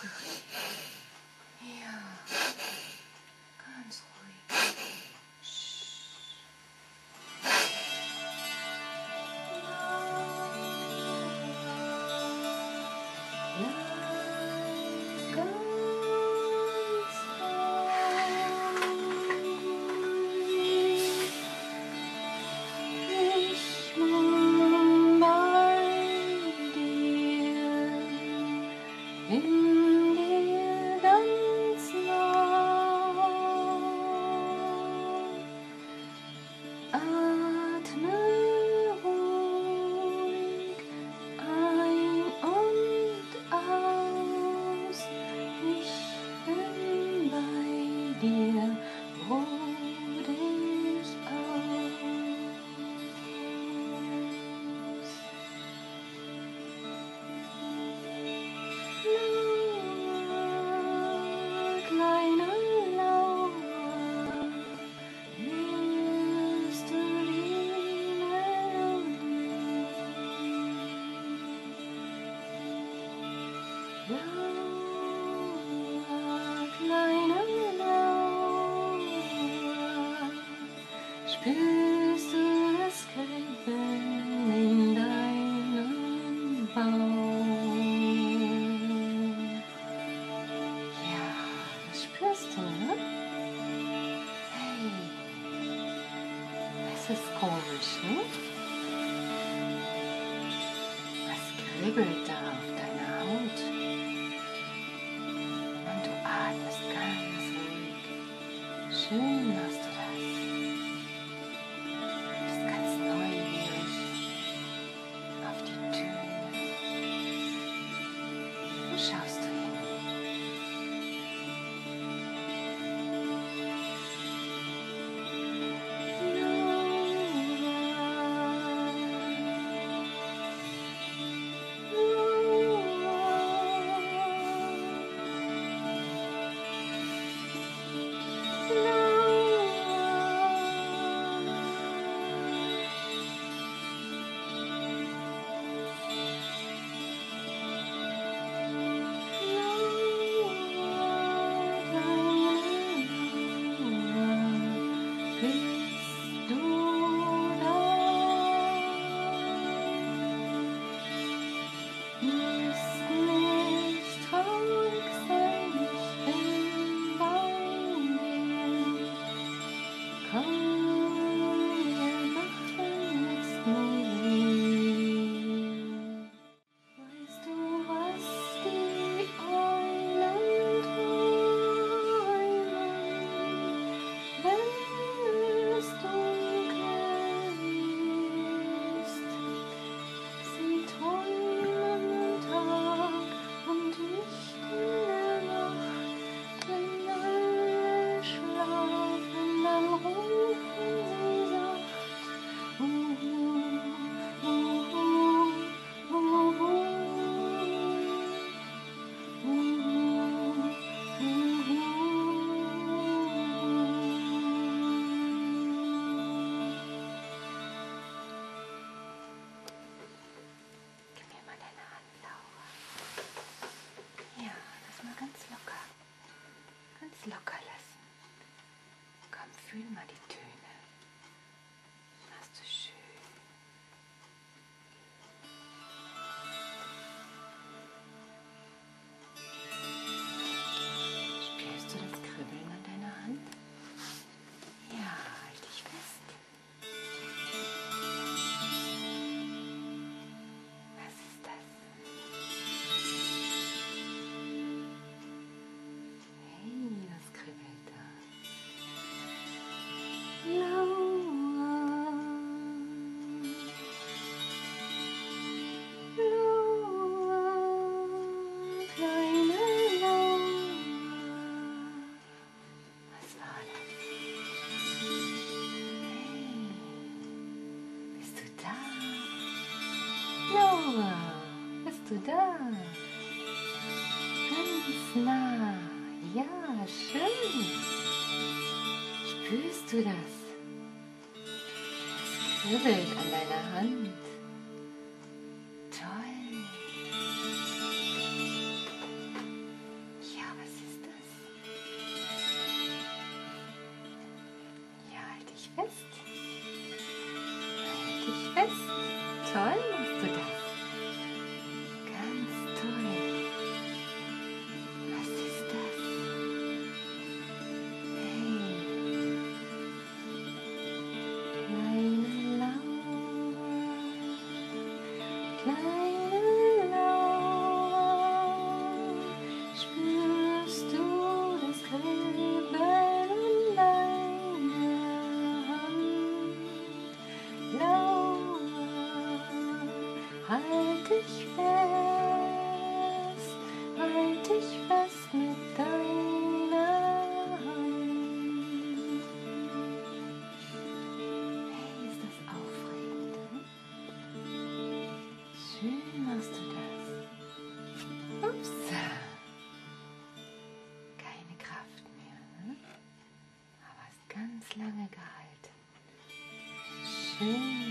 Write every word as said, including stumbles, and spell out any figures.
Ja, ganz ruhig. Spürst du das Kribbeln in deinem Bauch? Ja, das spürst du, ne? Hey, das ist komisch, ne? Was kribbelt da auf deiner Haut? Und du atmest ganz ruhig. Schön machst du das. Schaust du hin? Locker lassen. Komm, fühl mal die Töne. Machst du schön. Spürst du das Kribbeln an deiner Hand? Ja, halt dich fest. Was ist das? Laura, bist du da? Ganz nah. Ja, schön. Spürst du das? Es kribbelt an deiner Hand. Toll. fest. Halt dich fest. Toll machst du das. Ganz toll. Was ist das? Hey. Kleine Laura. Kleine Laura. Spürst du das Kribbeln an deiner Hand? Laura, halt dich fest, halt dich fest mit deiner Hand. Hey, ist das aufregend? Hm? Schön machst du das. Ups. Keine Kraft mehr, ne? Aber hast ganz lange gehalten. Schön.